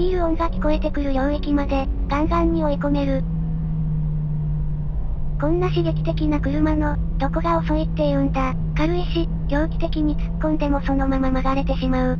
キール音が聞こえてくる領域まで、ガンガンに追い込める。こんな刺激的な車の、どこが遅いって言うんだ。軽いし、狂気的に突っ込んでもそのまま曲がれてしまう。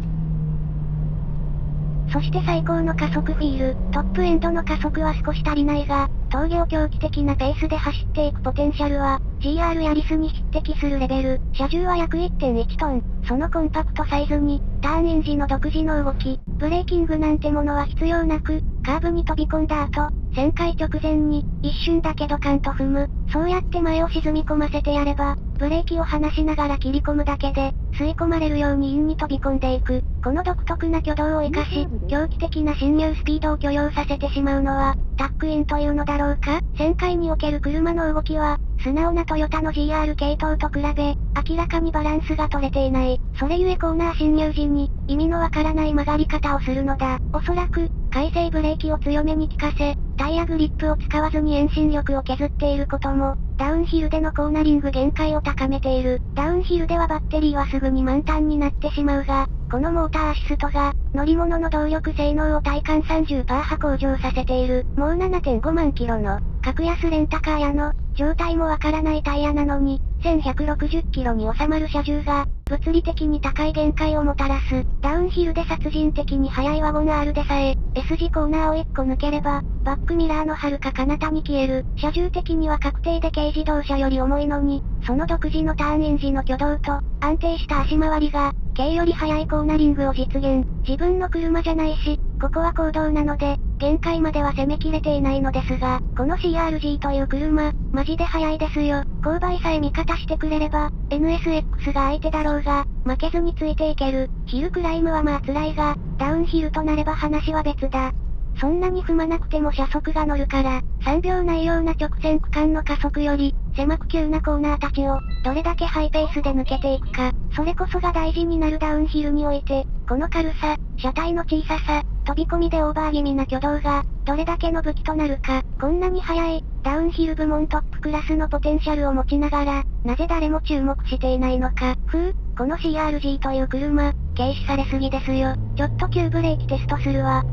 そして最高の加速フィール、トップエンドの加速は少し足りないが、峠を狂気的なペースで走っていくポテンシャルは、GR ヤリスに匹敵するレベル。車重は約 1.1 トン。そのコンパクトサイズに、ターンエンジンの独自の動き、ブレーキングなんてものは必要なく、カーブに飛び込んだ後、旋回直前に、一瞬だけドカンと踏む。そうやって前を沈み込ませてやれば、ブレーキを離しながら切り込むだけで、吸い込まれるようにインに飛び込んでいく。この独特な挙動を活かし、狂気的な侵入スピードを許容させてしまうのは、タックインというのだろうか。旋回における車の動きは、素直なトヨタの GR 系統と比べ、明らかにバランスが取れていない。それゆえコーナー進入時に、意味のわからない曲がり方をするのだ。おそらく、回生ブレーキを強めに効かせ、タイヤグリップを使わずに遠心力を削っていることも、ダウンヒルでのコーナリング限界を高めている。ダウンヒルではバッテリーはすぐに満タンになってしまうが、このモーターアシストが、乗り物の動力性能を体感 30% 向上させている。もう 7.5 万キロの、格安レンタカー屋の、状態もわからないタイヤなのに、1160キロに収まる車重が、物理的に高い限界をもたらす。ダウンヒルで殺人的に速いワゴン R でさえ、S 字コーナーを1個抜ければ、バックミラーの遥か彼方に消える。車重的には確定で軽自動車より重いのに、その独自のターンエンジンの挙動と、安定した足回りが、軽より速いコーナリングを実現。自分の車じゃないし、ここは公道なので、限界までは攻めきれていないのですが、この CRG という車、マジで速いですよ。勾配さえ味方してくれれば、NSX が相手だろうが、負けずについていける。ヒルクライムはまあ辛いが、ダウンヒルとなれば話は別だ。そんなに踏まなくても車速が乗るから、3秒ないような直線区間の加速より、狭く急なコーナーたちを、どれだけハイペースで抜けていくか、それこそが大事になるダウンヒルにおいて、この軽さ、車体の小ささ、飛び込みでオーバー気味な挙動が、どれだけの武器となるか、こんなに速い、ダウンヒル部門トップクラスのポテンシャルを持ちながら、なぜ誰も注目していないのか。この CRG という車、軽視されすぎですよ。ちょっと急ブレーキテストするわ。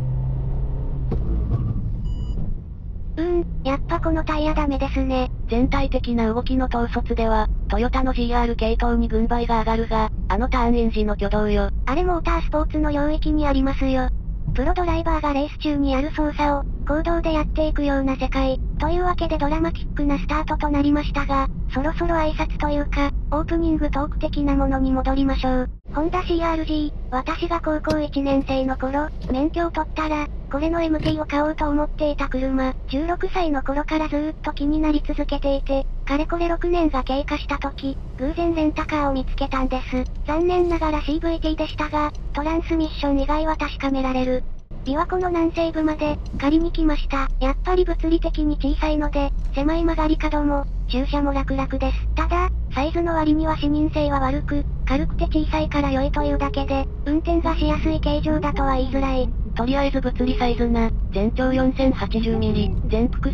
やっぱこのタイヤダメですね。 全体的な動きの統率では、トヨタの GR 系統に軍配が上がるが、あのターンエンジンの挙動よ。 あれモータースポーツの領域にありますよ。プロドライバーがレース中にやる操作を、公道でやっていくような世界。というわけでドラマティックなスタートとなりましたが、そろそろ挨拶というか、オープニングトーク的なものに戻りましょう。ホンダ CRG、私が高校1年生の頃、免許を取ったら、これの MT を買おうと思っていた車、16歳の頃からずーっと気になり続けていて、かれこれ6年が経過した時、偶然レンタカーを見つけたんです。残念ながら CVT でしたが、トランスミッション以外は確かめられる。琵琶湖の南西部まで、借りに来ました。やっぱり物理的に小さいので、狭い曲がり角も、駐車も楽々です。ただ、サイズの割には視認性は悪く、軽くて小さいから良いというだけで、運転がしやすい形状だとは言いづらい。 とりあえず物理サイズな、全長 4080mm、全幅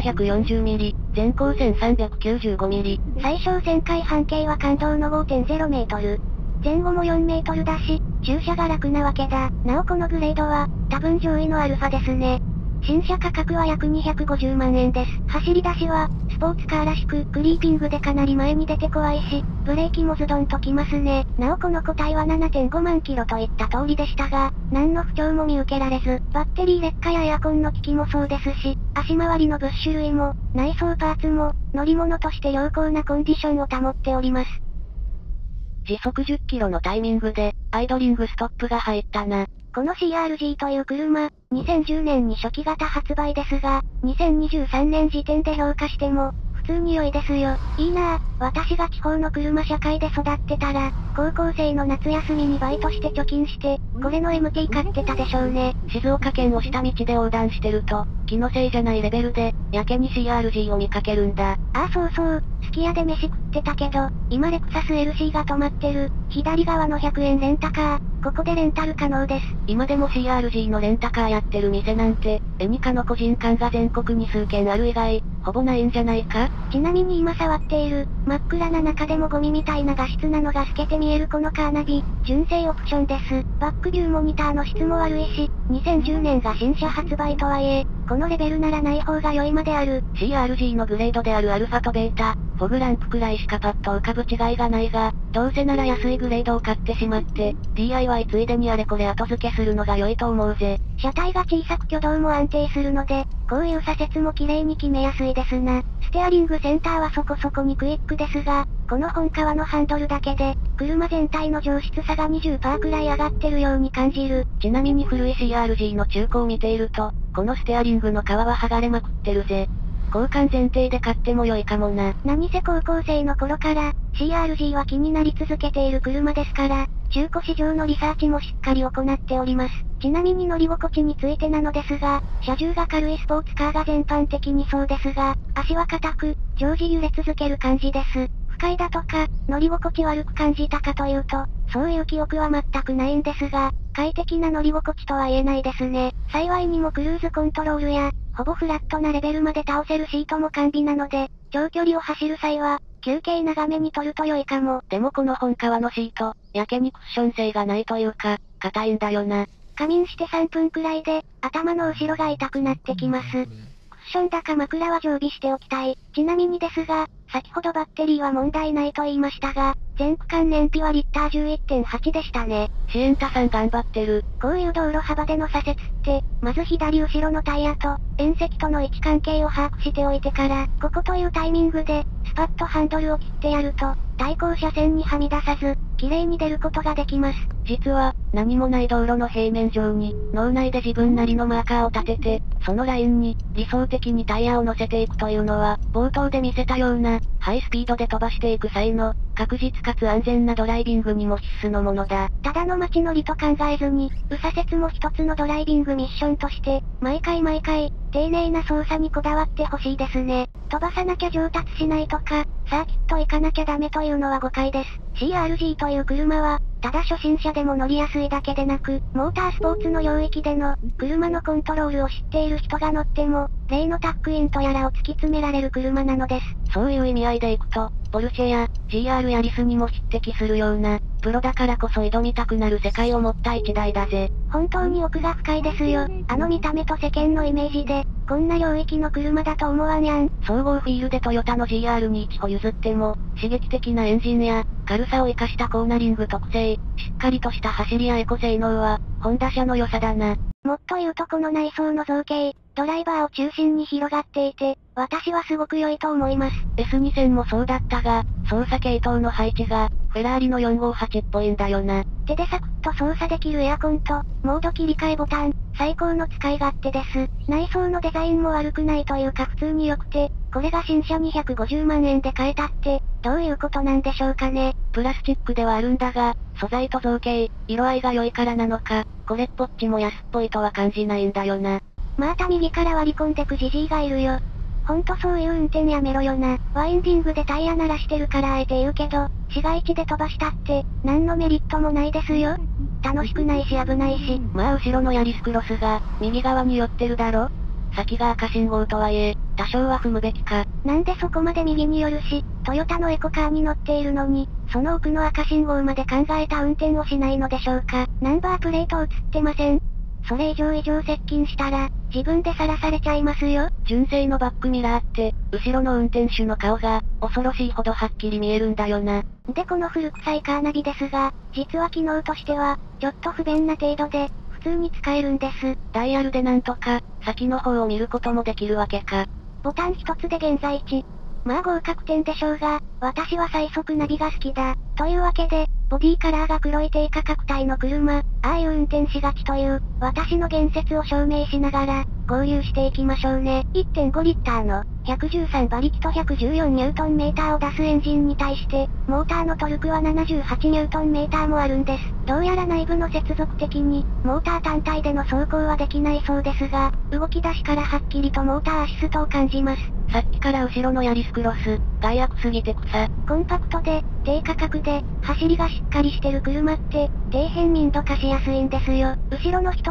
1740mm、全高 1395mm。 最小旋回半径は感動の 5.0 メートル。前後も4メートルだし、駐車が楽なわけだ。なおこのグレードは、多分上位のアルファですね。新車価格は約250万円です。走り出しは、スポーツカーらしく、クリーピングでかなり前に出て怖いし、ブレーキもズドンときますね。なおこの個体は 7.5 万キロといった通りでしたが、何の不調も見受けられず、バッテリー劣化やエアコンの効きもそうですし、足回りのブッシュ類も、内装パーツも、乗り物として良好なコンディションを保っております。 時速10キロのタイミングで、アイドリングストップが入ったな。 この CRG という車、2010年に初期型発売ですが、2023年時点で評価しても、普通に良いですよ。いいなぁ、私が地方の車社会で育ってたら、高校生の夏休みにバイトして貯金して、これの MT 買ってたでしょうね。 静岡県を下道で横断してると、気のせいじゃないレベルで、やけに CRG を見かけるんだ。 ああそうそう、すき家で飯食ってたけど、今レクサス LC が止まってる、左側の100円レンタカー、ここでレンタル可能です。 今でも CRG のレンタカーやってる店なんて、エニカの個人間が全国に数軒ある以外、 ほぼないんじゃないか？ ちなみに今触っている、真っ暗な中でもゴミみたいな画質なのが透けて見えるこのカーナビ、純正オプションです。バックビューモニターの質も悪いし、2010年が新車発売とはいえ、このレベルならない方が良いまである。 CRG のグレードであるアルファとベータ、フォグランプくらいしかパッと浮かぶ違いがないが、どうせなら安いグレードを買ってしまって、DIY ついでにあれこれ後付けするのが良いと思うぜ。 車体が小さく挙動も安定するので、こういう左折も綺麗に決めやすいですな。ステアリングセンターはそこそこにクイックですが、この本革のハンドルだけで、車全体の上質さが 20% くらい上がってるように感じる。 ちなみに古い CRG の中古を見ていると、このステアリングの皮は剥がれまくってるぜ。交換前提で買っても良いかもな。 何せ高校生の頃から、CRG は気になり続けている車ですから、中古市場のリサーチもしっかり行っております。ちなみに乗り心地についてなのですが、車重が軽いスポーツカーが全般的にそうですが、足は硬く、常時揺れ続ける感じです。不快だとか、乗り心地悪く感じたかというと、そういう記憶は全くないんですが、快適な乗り心地とは言えないですね。幸いにもクルーズコントロールや、ほぼフラットなレベルまで倒せるシートも完備なので、長距離を走る際は、休憩長めに取ると良いかも。 でもこの本革のシート、やけにクッション性がないというか、硬いんだよな。 仮眠して3分くらいで、頭の後ろが痛くなってきます。クッションだか枕は常備しておきたい。ちなみにですが、先ほどバッテリーは問題ないと言いましたが、全区間燃費はリッター 11.8 でしたね。 シエンタさん頑張ってる。 こういう道路幅での左折って、まず左後ろのタイヤと、縁石との位置関係を把握しておいてから、ここというタイミングで、スパッとハンドルを切ってやると、対向車線にはみ出さず、綺麗に出ることができます。 実は、何もない道路の平面上に、脳内で自分なりのマーカーを立てて、そのラインに、理想的にタイヤを乗せていくというのは、冒頭で見せたような、ハイスピードで飛ばしていく際の、確実かつ安全なドライビングにも必須のものだ。 ただの街乗りと考えずに、右左折も一つのドライビングミッションとして、毎回、丁寧な操作にこだわってほしいですね。飛ばさなきゃ上達しないとか、サーキット行かなきゃダメというのは誤解です。CRG という車は、ただ初心者でも乗りやすいだけでなく、モータースポーツの領域での、車のコントロールを知っている人が乗っても、例のタックインとやらを突き詰められる車なのです。 そういう意味合いでいくと、ポルシェや GR ヤリスにも匹敵するような、プロだからこそ挑みたくなる世界を持った一台だぜ。 本当に奥が深いですよ。あの見た目と世間のイメージで、こんな領域の車だと思わんやん。 総合フィールでトヨタの GR に一歩譲っても、刺激的なエンジンや、軽さを生かしたコーナリング特性、しっかりとした走りやエコ性能は、ホンダ車の良さだな。 もっと言うとこの内装の造形、ドライバーを中心に広がっていて、私はすごく良いと思います。 S2000 もそうだったが、操作系統の配置が、フェラーリの458っぽいんだよな。 手でサクッと操作できるエアコンと、モード切り替えボタン、最高の使い勝手です。内装のデザインも悪くないというか普通に良くて、これが新車250万円で買えたって、どういうことなんでしょうかね。 プラスチックではあるんだが、素材と造形、色合いが良いからなのか、これっぽっちも安っぽいとは感じないんだよな。 また右から割り込んでくジジイがいるよ。ほんとそういう運転やめろよな。ワインディングでタイヤ鳴らしてるからあえて言うけど、市街地で飛ばしたって、何のメリットもないですよ。楽しくないし危ないし。 まあ後ろのヤリスクロスが、右側に寄ってるだろ？先が赤信号とはいえ、多少は踏むべきか。 なんでそこまで右に寄るし、トヨタのエコカーに乗っているのに、その奥の赤信号まで考えた運転をしないのでしょうか。ナンバープレート映ってません？それ以上接近したら、自分でさらされちゃいますよ。 純正のバックミラーって、後ろの運転手の顔が、恐ろしいほどはっきり見えるんだよな。 でこの古臭いカーナビですが、実は機能としては、ちょっと不便な程度で、普通に使えるんです。 ダイヤルでなんとか、先の方を見ることもできるわけか。 ボタン一つで現在地。まあ合格点でしょうが、私は最速ナビが好きだ。というわけで、ボディカラーが黒い低価格帯の車、ああいう運転しがちという、私の言説を証明しながら、合流していきましょうね。1.5 リッターの、113馬力と114ニュートンメーターを出すエンジンに対して、モーターのトルクは78ニュートンメーターもあるんです。どうやら内部の接続的に、モーター単体での走行はできないそうですが、動き出しからはっきりとモーターアシストを感じます。 さっきから後ろのヤリスクロス、害悪すぎて草。 コンパクトで、低価格で、走りがしっかりしてる車って、底辺民度化しやすいんですよ。後ろの人は、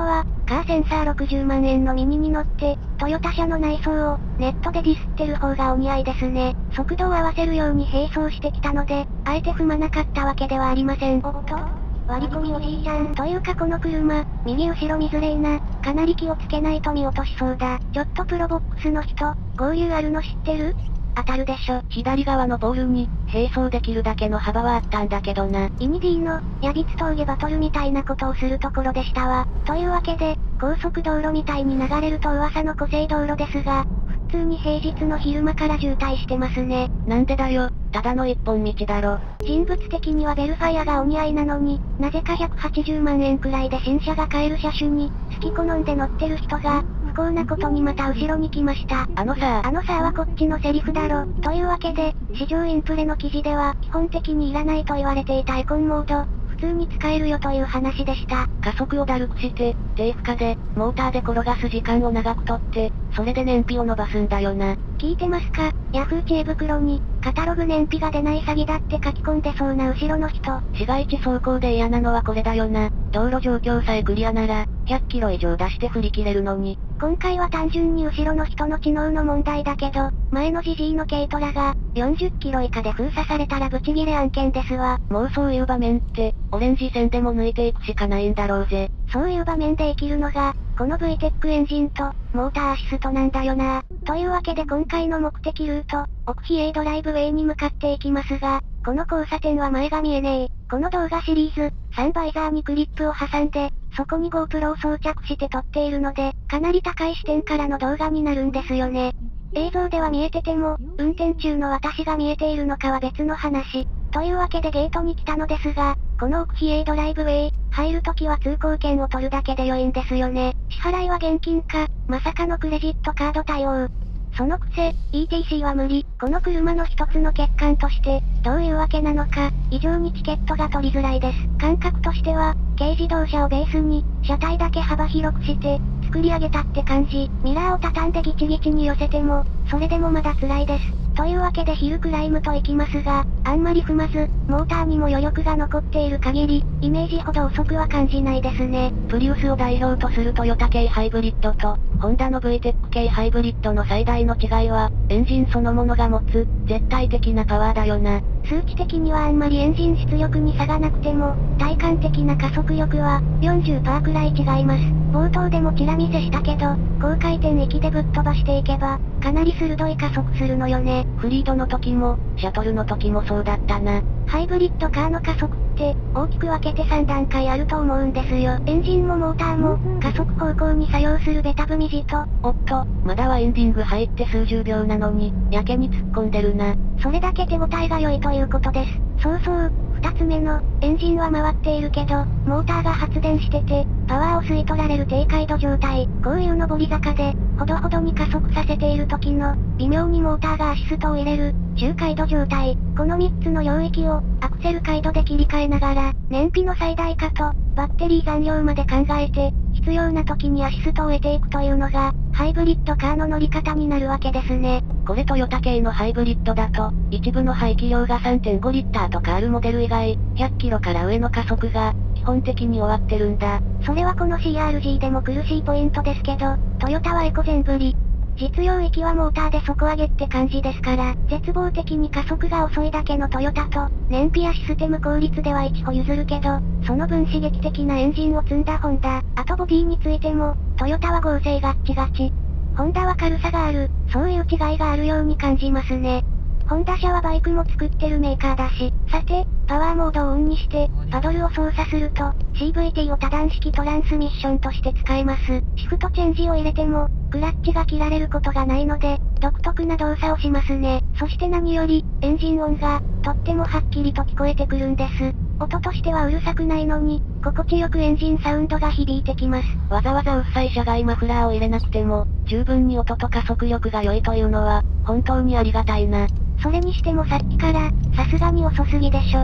カーセンサー60万円のミニに乗って、トヨタ車の内装を、ネットでディスってる方がお似合いですね。速度を合わせるように並走してきたので、あえて踏まなかったわけではありません。おっと割り込みおじいちゃんというかこの車、右後ろ見づれーな。かなり気をつけないと見落としそうだ。ちょっとプロボックスの人、合流あるの知ってる？当たるでしょ。 左側のポールに、並走できるだけの幅はあったんだけどな。 イニディの、ヤビツ峠バトルみたいなことをするところでしたわ。というわけで、高速道路みたいに流れると噂の湖西道路ですが、普通に平日の昼間から渋滞してますね。 なんでだよ、ただの一本道だろ。 人物的にはベルファイアがお似合いなのに、なぜか180万円くらいで新車が買える車種に、好き好んで乗ってる人が、不幸なことにまた後ろに来ました。 あのさーはこっちのセリフだろ。というわけで、市場インプレの記事では、基本的にいらないと言われていたエコンモード、普通に使えるよという話でした。 加速をだるくして、低負荷で、モーターで転がす時間を長くとって、それで燃費を伸ばすんだよな。 聞いてますか？ヤフー知恵袋に、カタログ燃費が出ない詐欺だって書き込んでそうな後ろの人。 市街地走行で嫌なのはこれだよな。道路状況さえクリアなら、100キロ以上出して振り切れるのに。 今回は単純に後ろの人の知能の問題だけど、前のジジイの軽トラが、40キロ以下で封鎖されたらブチギレ案件ですわ。 もうそういう場面って、オレンジ線でも抜いていくしかないんだろうぜ。 そういう場面で生きるのが、この VTEC エンジンと、モーターアシストなんだよな。というわけで今回の目的ルート、奥比叡ドライブウェイに向かっていきますが、この交差点は前が見えねえ。この動画シリーズ、サンバイザーにクリップを挟んで、そこに GoPro を装着して撮っているので、かなり高い視点からの動画になるんですよね。映像では見えてても、運転中の私が見えているのかは別の話。というわけでゲートに来たのですが、この奥比叡ドライブウェイ、入るときは通行券を取るだけで良いんですよね。支払いは現金か、まさかのクレジットカード対応。そのくせ、ETC は無理。この車の一つの欠陥として、どういうわけなのか、異常にチケットが取りづらいです。感覚としては、軽自動車をベースに、車体だけ幅広くして、作り上げたって感じ。ミラーを畳んでギチギチに寄せても、それでもまだ辛いです。というわけでヒルクライムと行きますが、あんまり踏まず、モーターにも余力が残っている限り、イメージほど遅くは感じないですね。 プリウスを代表とするトヨタ系ハイブリッドと、ホンダの VTEC 系ハイブリッドの最大の違いは、エンジンそのものが持つ、絶対的なパワーだよな。 数値的にはあんまりエンジン出力に差がなくても、体感的な加速力は、40% くらい違います。冒頭でもチラ見せしたけど、高回転域でぶっ飛ばしていけば、かなり鋭い加速するのよね。 フリードの時も、シャトルの時もそうだったな。 ハイブリッドカーの加速って、大きく分けて3段階あると思うんですよ。エンジンもモーターも、加速方向に作用するベタ踏み時と、 おっと、まだワインディング入って数十秒なのに、やけに突っ込んでるな。 それだけ手応えが良いということです。そうそう、二つ目の、エンジンは回っているけど、モーターが発電してて、パワーを吸い取られる低回路状態。こういう上り坂で、ほどほどに加速させている時の、微妙にモーターがアシストを入れる、中回路状態。この3つの領域を、アクセル回路で切り替えながら、燃費の最大化と、バッテリー残量まで考えて、必要な時にアシストを得ていくというのが、ハイブリッドカーの乗り方になるわけですね。 これトヨタ系のハイブリッドだと、一部の排気量が 3.5 リッターとかあるモデル以外、100キロから上の加速が、基本的に終わってるんだ。 それはこの CRG でも苦しいポイントですけど、トヨタはエコ全振り。実用域はモーターで底上げって感じですから、絶望的に加速が遅いだけのトヨタと、燃費やシステム効率では一歩譲るけど、その分刺激的なエンジンを積んだホンダ。あとボディについても、トヨタは合成ガッチガチ。ホンダは軽さがある、そういう違いがあるように感じますね。ホンダ車はバイクも作ってるメーカーだし、さて、パワーモードをオンにして、パドルを操作すると、CVT を多段式トランスミッションとして使えます。シフトチェンジを入れても、クラッチが切られることがないので、独特な動作をしますね。そして何より、エンジン音が、とってもはっきりと聞こえてくるんです。音としてはうるさくないのに、心地よくエンジンサウンドが響いてきます。 わざわざうっさい車外マフラーを入れなくても、十分に音と加速力が良いというのは、本当にありがたいな。 それにしてもさっきから、さすがに遅すぎでしょ。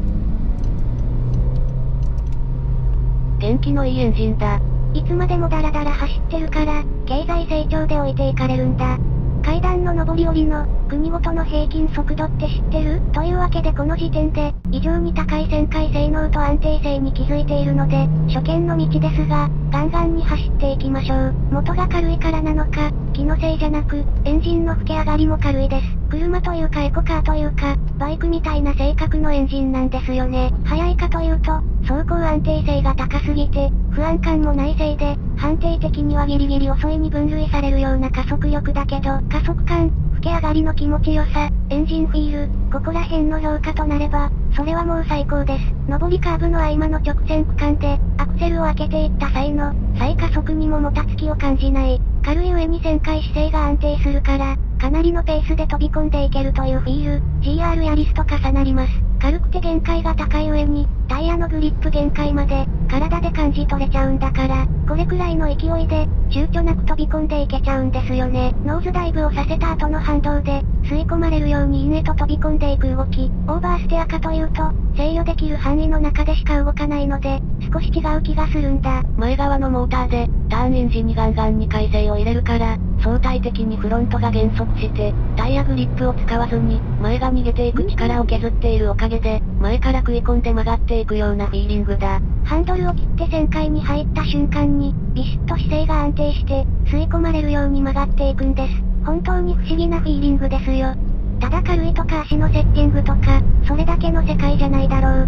元気のいいエンジンだ。 いつまでもダラダラ走ってるから、経済成長で置いていかれるんだ。 階段の上り下りの、国ごとの平均速度って知ってる？というわけでこの時点で、異常に高い旋回性能と安定性に気づいているので、初見の道ですが、ガンガンに走っていきましょう。元が軽いからなのか、気のせいじゃなく、エンジンの吹け上がりも軽いです。車というかエコカーというか、バイクみたいな性格のエンジンなんですよね。速いかというと、走行安定性が高すぎて、不安感もないせいで、判定的にはギリギリ遅いに分類されるような加速力だけど、加速感、吹け上がりの気持ちよさ、エンジンフィール、ここら辺の評価となれば、それはもう最高です。上りカーブの合間の直線区間で、アクセルを開けていった際の、再加速にももたつきを感じない。軽い上に旋回姿勢が安定するから、かなりのペースで飛び込んでいけるというフィール、GR ヤリスと重なります。軽くて限界が高い上に、タイヤのグリップ限界まで、体で感じ取れちゃうんだから、これくらいの勢いで、躊躇なく飛び込んでいけちゃうんですよね。ノーズダイブをさせた後の反動で、吸い込まれるようにインへと飛び込んでいく動き。オーバーステアかというと、制御できる範囲の中でしか動かないので、少し違う気がするんだ。 前側のモーターで、ターンエンジンにガンガンに回生を入れるから、相対的にフロントが減速して、タイヤグリップを使わずに、前が逃げていく力を削っているおかげで、前から食い込んで曲がっていくようなフィーリングだ。 ハンドルを切って旋回に入った瞬間に、ビシッと姿勢が安定して、吸い込まれるように曲がっていくんです。本当に不思議なフィーリングですよ。ただ軽いとか足のセッティングとか、それだけの世界じゃないだろう。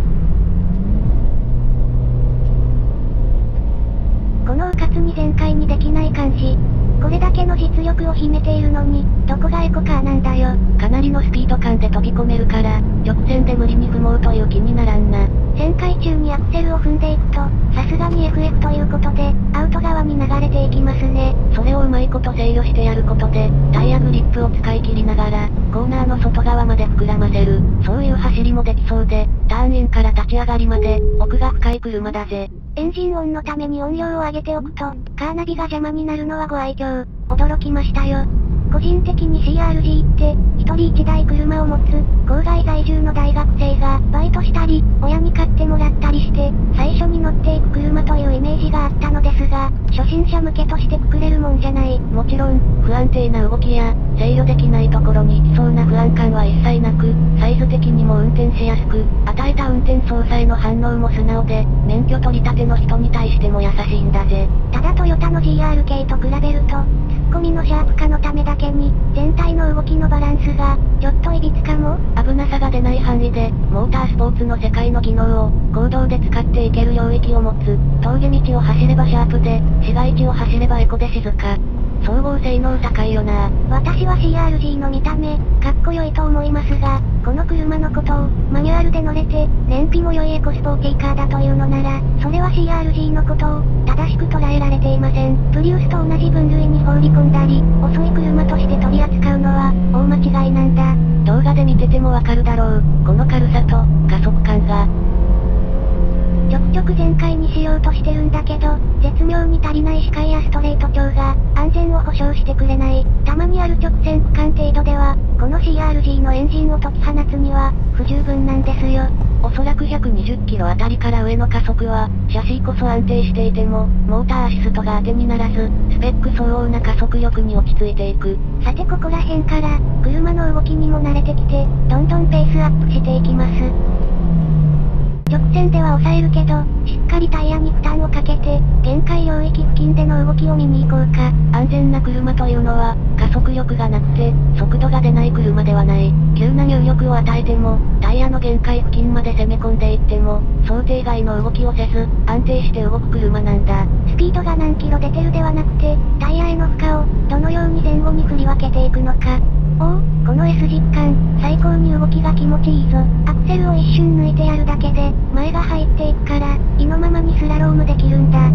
この迂闊に全開にできない感じ。これだけの実力を秘めているのに、どこがエコカーなんだよ。 かなりのスピード感で飛び込めるから、直線で無理に踏もうという気にならんな。 旋回中にアクセルを踏んでいくと、さすがに FF ということで、アウト側に流れていきますね。 それをうまいこと制御してやることで、タイヤグリップを使い切りながら、コーナーの外側まで膨らませる。そういう走りもできそうで、ターンインから立ち上がりまで、奥が深い車だぜ。 エンジン音のために音量を上げておくと、カーナビが邪魔になるのはご愛嬌。驚きましたよ。個人的に CRG って、一人一台車を持つ、郊外在住の大学生が、バイトしたり、親に買ってもらったりして、最初に乗っていく車というイメージがあったのですが、初心者向けとしてくくれるもんじゃない。 もちろん、不安定な動きや、制御できないところに行きそうな不安感は一切なく、サイズ的にも運転しやすく、与えた運転操作への反応も素直で、免許取り立ての人に対しても優しいんだぜ。 ただトヨタの GR 系と比べると、ツッコミのシャープ化のためだけに、全体の動きのバランスが、ちょっといびつかも？ 危なさが出ない範囲で、モータースポーツの世界の技能を、公道で使っていける領域を持つ。峠道を走ればシャープで、市街地を走ればエコで静か。総合性能高いよな。 私は CRG の見た目、かっこよいと思いますが、この車のことを、マニュアルで乗れて、燃費も良いエコスポーティーカーだというのなら、それは CRG のことを、正しく捉えられていません。プリウスと同じ分類に放り込んだり、遅い車として取り扱うのは、大間違いなんだ。 動画で見ててもわかるだろう。この軽さと、加速感が。 ちょくちょく全開にしようとしてるんだけど、絶妙に足りない視界やストレート調が、安全を保証してくれない。たまにある直線区間程度では、この CRG のエンジンを解き放つには、不十分なんですよ。 おそらく120キロあたりから上の加速は、シャシーこそ安定していても、モーターアシストが当てにならず、スペック相応な加速力に落ち着いていく。 さてここら辺から、車の動きにも慣れてきて、どんどんペースアップしていきます。直線では抑えるけど、しっかりタイヤに負担をかけて、限界領域付近での動きを見に行こうか。 安全な車というのは、加速力がなくて、速度が出ない車ではない。急な入力を与えても、タイヤの限界付近まで攻め込んでいっても、想定外の動きをせず、安定して動く車なんだ。 スピードが何キロ出てるではなくて、タイヤへの負荷を、どのように前後に振り分けていくのか。おお、この S 実感、最高に動きが気持ちいいぞ。アクセルを一瞬抜いてやるだけで、前が入っていくから、意のままにスラロームできるんだ。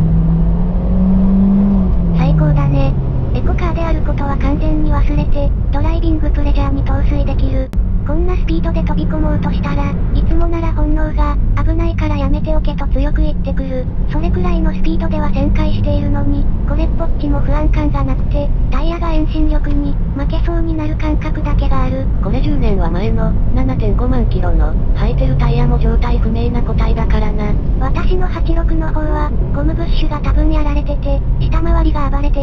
最高だね。エコカーであることは完全に忘れて、ドライビングプレジャーに陶酔できる。こんなスピードで飛び込もうとしたら、いつもなら本能が、危ないからやめておけと強く言ってくる。それくらいのスピードでは旋回しているのに、これっぽっちも不安感がなくて、タイヤが遠心力に、負けそうになる感覚だけがある。 これ10年は前の、7.5 万キロの、履いてるタイヤも状態不明な個体だからな。 私の86の方は、ゴムブッシュが多分やられてて、下回りが暴れて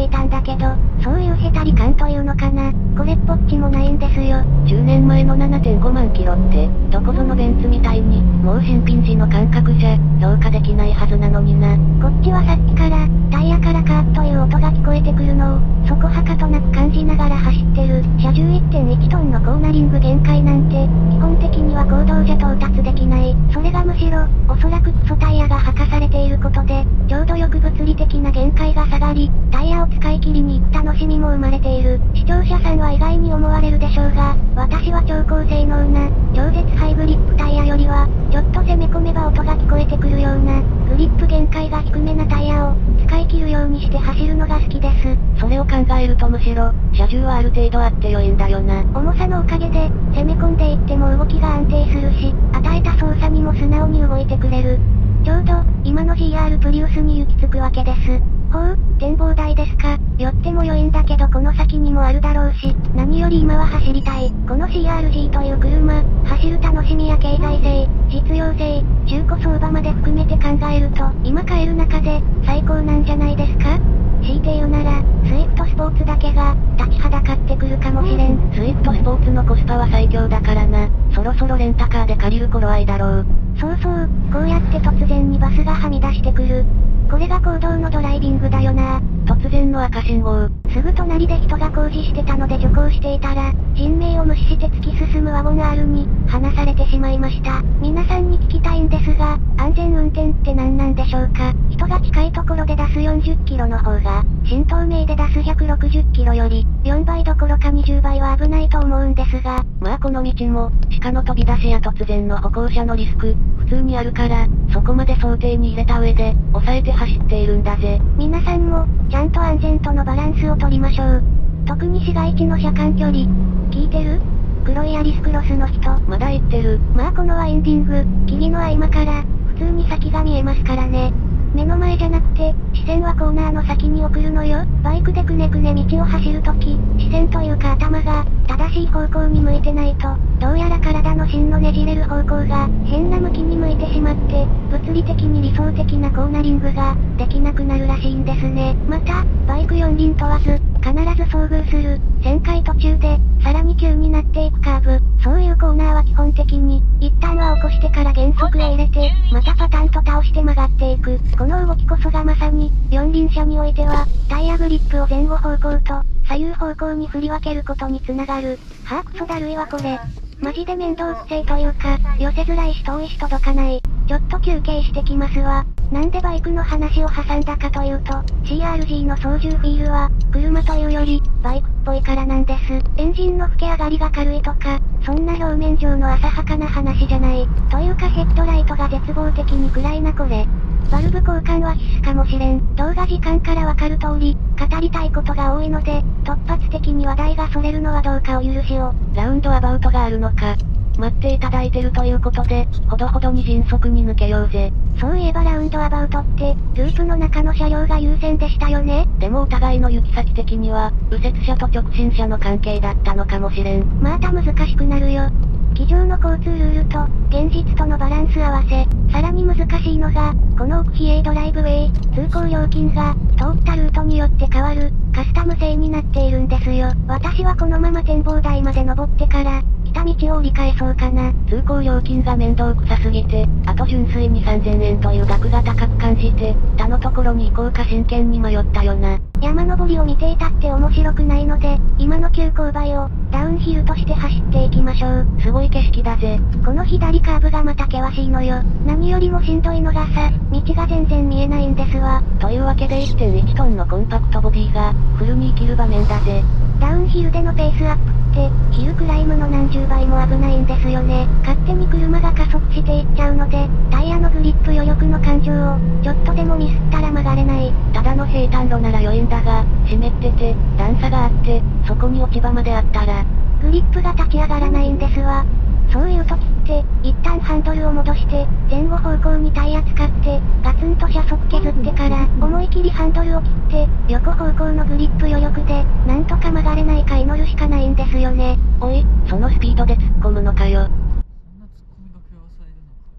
ていたんだけど、そういうへたり感というのかな。これっぽっちもないんですよ。 10年前の 7.5 万キロって、どこぞのベンツみたいに、もう新品時の感覚じゃ、評価できないはずなのにな。 こっちはさっきから、タイヤからカーッという音が聞こえてくるのを、そこはかとなく感じながら走ってる。車重 1.1 トンのコーナリング限界なんて、基本的には公道じゃ到達できない。それがむしろ、おそらくクソタイヤが履かされていることで、ちょうどよく物理的な限界が下がり、タイヤを使い切りに行く楽しみも生まれている。視聴者さんは意外に思われるでしょうが、私は超高性能な、超絶ハイグリップタイヤよりは、ちょっと攻め込めば音が聞こえてくるような、グリップ限界が低めなタイヤを、使い切るようにして走るのが好きです。 それを考えるとむしろ、車重はある程度あって良いんだよな。 重さのおかげで、攻め込んでいっても動きが安定するし、与えた操作にも素直に動いてくれる。ちょうど、今の GR プリウスに行き着くわけです。ほう、展望台ですか。寄っても良いんだけどこの先にもあるだろうし、何より今は走りたい。この CRG という車、走る楽しみや経済性、実用性、中古相場まで含めて考えると、今買える中で、最高なんじゃないですか。強いて言うなら、スイフトスポーツだけが、立ちはだかってくるかもしれん。 スイフトスポーツのコスパは最強だからな。そろそろレンタカーで借りる頃合いだろう。 そうそう、こうやって突然にバスがはみ出してくる。これが公道のドライビングだよな。 突然の赤信号。 すぐ隣で人が工事してたので徐行していたら、人命を無視して突き進むワゴン R に、離されてしまいました。皆さんに聞きたいんですが、安全運転って何なんでしょうか。人が近いところで出す40キロの方が、新東名で出す160キロより、4倍どころか20倍は危ないと思うんですが。 まあこの道も、鹿の飛び出しや突然の歩行者のリスク、普通にあるから、そこまで想定に入れた上で、抑えて走っているんだぜ。 皆さんも、ちゃんと安全とのバランスを取りましょう。特に市街地の車間距離。聞いてる？黒いアリスクロスの人。 まだ言ってる。 まあこのワインディング、木々の合間から、普通に先が見えますからね。目の前じゃなくて、視線はコーナーの先に送るのよ。バイクでくねくね道を走るとき、視線というか頭が、正しい方向に向いてないと、どうやら体の芯のねじれる方向が、変な向きに向いてしまって、物理的に理想的なコーナリングが、できなくなるらしいんですね。また、バイク四輪問わず、必ず遭遇する、旋回途中で、さらに急になっていくカーブ。そういうコーナーは基本的に、一旦は起こしてから減速へ入れて、またパタンと倒して曲がっていく。この動きこそがまさに、四輪車においては、タイヤグリップを前後方向と、左右方向に振り分けることにつながる。はぁクソだるいわこれ。マジで面倒くせえというか、寄せづらいし遠いし届かない。ちょっと休憩してきますわ。なんでバイクの話を挟んだかというと、CRG の操縦フィールは、車というより、バイクっぽいからなんです。エンジンの吹け上がりが軽いとか、そんな表面上の浅はかな話じゃない。というかヘッドライトが絶望的に暗いなこれ。バルブ交換は必須かもしれん。動画時間からわかる通り、語りたいことが多いので、突発的に話題がそれるのはどうかお許しを。 ラウンドアバウトがあるのか。待っていただいてるということで、ほどほどに迅速に抜けようぜ。 そういえばラウンドアバウトって、ループの中の車両が優先でしたよね。 でもお互いの行き先的には、右折車と直進車の関係だったのかもしれん。 また難しくなるよ。机上の交通ルールと、現実とのバランス合わせ、さらに難しいのが、この奥比叡ドライブウェイ、通行料金が、通ったルートによって変わる、カスタム制になっているんですよ。私はこのまま展望台まで登ってから、来た道を折り返そうかな。 通行料金が面倒くさすぎて、あと純粋に3000円という額が高く感じて、他のところに行こうか真剣に迷ったよな。 山登りを見ていたって面白くないので、今の急勾配を、ダウンヒルとして走っていきましょう。 すごい景色だぜ。 この左カーブがまた険しいのよ。何よりもしんどいのがさ、道が全然見えないんですわ。 というわけで 1.1 トンのコンパクトボディが、フルに生きる場面だぜ。 ダウンヒルでのペースアップって、ヒルクライムの何十倍も危ないんですよね。勝手に車が加速していっちゃうので、タイヤのグリップ余力の感情を、ちょっとでもミスったら曲がれない。 ただの平坦路なら良いんだが、湿ってて、段差があって、そこに落ち葉まであったら、 グリップが立ち上がらないんですわ。そういう時って、一旦ハンドルを戻して、前後方向にタイヤ使って、ガツンと車速削ってから、思い切りハンドルを切って、横方向のグリップ余力で、なんとか曲がれないか祈るしかないんですよね。 おい、そのスピードで突っ込むのかよ。 さ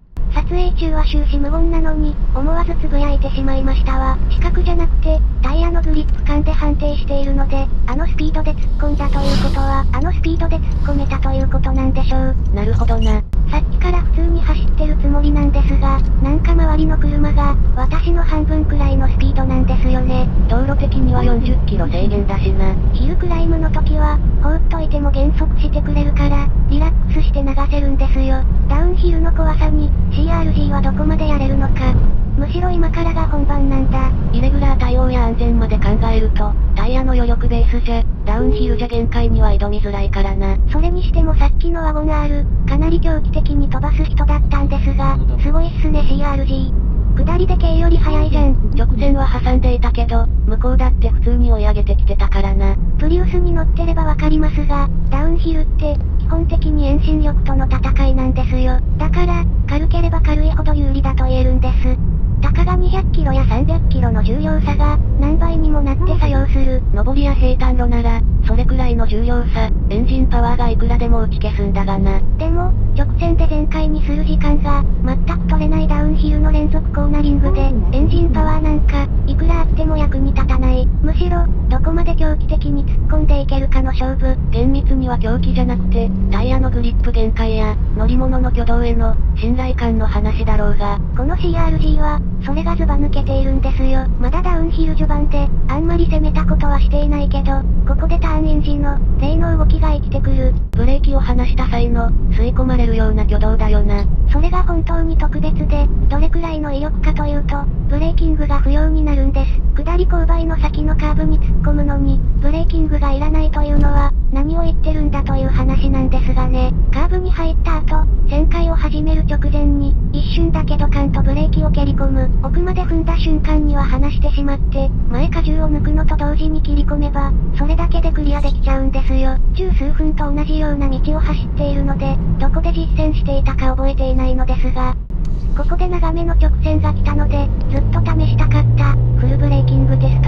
撮影中は終始無言なのに、思わずつぶやいてしまいましたわ。視覚じゃなくて、タイヤのグリップ感で判定しているので、あのスピードで突っ込んだということは、あのスピードで突っ込めたということなんでしょう。 なるほどな。 さっきから普通に走ってるつもりなんですが、なんか周りの車が、私の半分くらいのスピードなんですよね。 道路的には40キロ制限だしな。 ヒルクライムの時は、放っといても減速してくれるから、リラックスして流せるんですよ。ダウンヒルの怖さに、CRG はどこまでやれるのか。むしろ今からが本番なんだ。 イレギュラー対応や安全まで考えると、タイヤの余力ベースじゃ、ダウンヒルじゃ限界には挑みづらいからな。 それにしてもさっきのワゴン R、かなり狂気的に飛ばす人だったんですが、すごいっすね CRG。下りで軽より速いじゃん。 直線は挟んでいたけど、向こうだって普通に追い上げてきてたからな。 プリウスに乗ってればわかりますが、ダウンヒルって、基本的に遠心力との戦いなんですよ。だから、軽ければ軽いほど有利だと言えるんです。たかが200キロや300キロの重量差が、何倍にもなって作用する。 上りや平坦路なら、それくらいの重量差、エンジンパワーがいくらでも打ち消すんだがな。 でも、直線で全開にする時間が、全く取れないダウンヒルの連続コーナリングで、エンジンパワーなんか、いくらあっても役に立たない。むしろ、どこまで狂気的に突っ込んでいけるかの勝負。 厳密には狂気じゃなくて、タイヤのグリップ限界や、乗り物の挙動への、信頼感の話だろうが。 この CRG は、それがズバ抜けているんですよ。まだダウンヒル序盤で、あんまり攻めたことはしていないけど、ここでターンエンジンの、例の動きが生きてくる。 ブレーキを離した際の、吸い込まれるような挙動だよな。 それが本当に特別で、どれくらいの威力かというと、ブレーキングが不要になるんです。下り勾配の先のカーブに突っ込むのに、ブレーキングがいらないというのは、何を言ってるんだという話なんですがね。カーブに入った後、旋回を始める直前に、一瞬だけドカンとブレーキを蹴り込む。奥まで踏んだ瞬間には離してしまって、前荷重を抜くのと同時に切り込めば、それだけでクリアできちゃうんですよ。十数分と同じような道を走っているので、どこで実践していたか覚えていないのですが、ここで長めの直線が来たので、ずっと試したかった、フルブレーキングテスト。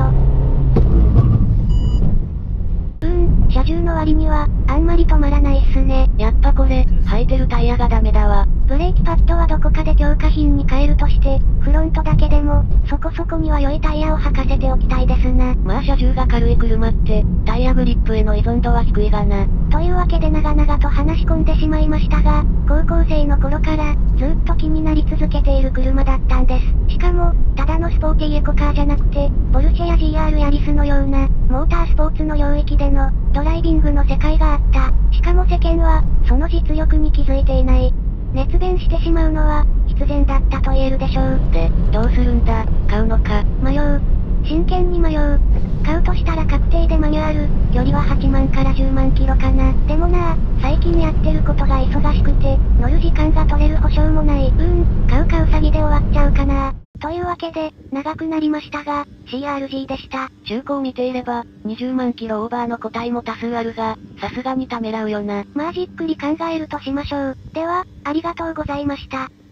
車重の割には、あんまり止まらないっすね。 やっぱこれ、履いてるタイヤがダメだわ。 ブレーキパッドはどこかで強化品に変えるとして、フロントだけでも、そこそこには良いタイヤを履かせておきたいですな。 まあ車重が軽い車って、タイヤグリップへの依存度は低いがな。 というわけで長々と話し込んでしまいましたが、高校生の頃から、ずっと気になり続けている車だったんです。しかも、ただのスポーティーエコカーじゃなくて、ポルシェや GR ヤリスのような、モータースポーツの領域での、ドライビングの世界があった。しかも世間は、その実力に気づいていない。熱弁してしまうのは、必然だったと言えるでしょう。 で、どうするんだ、買うのか。 迷う。真剣に迷う。買うとしたら確定でマニュアル、距離は8万から10万キロかな。でもな最近やってることが忙しくて、乗る時間が取れる保証もない。買う詐欺で終わっちゃうかな。というわけで、長くなりましたが、CRG でした。 中古を見ていれば、20万キロオーバーの個体も多数あるが、さすがにためらうよな。 まあじっくり考えるとしましょう。では、ありがとうございました。